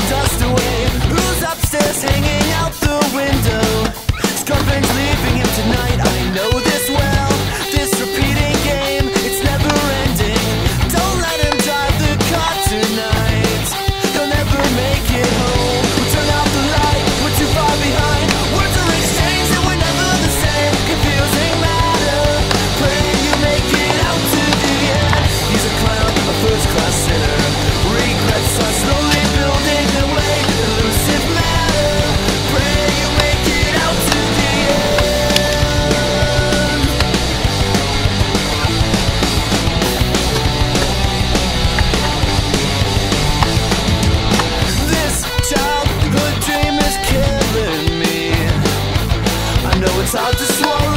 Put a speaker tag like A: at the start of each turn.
A: dust away. Who's upstairs hanging out the window? Scorpion's leaving him tonight, I know this well. This repeating game, it's never ending. Don't let him drive the car tonight. He'll never make it home. We'll turn out the light, we're too far behind. Words are exchanged and we're never the same. Confusing matter, pray you make it out to the end. He's a clown, a first-class sinner. Regrets are slowly building their way. Elusive matter, pray you make it out to the end. This childhood dream is killing me. I know it's hard to swallow.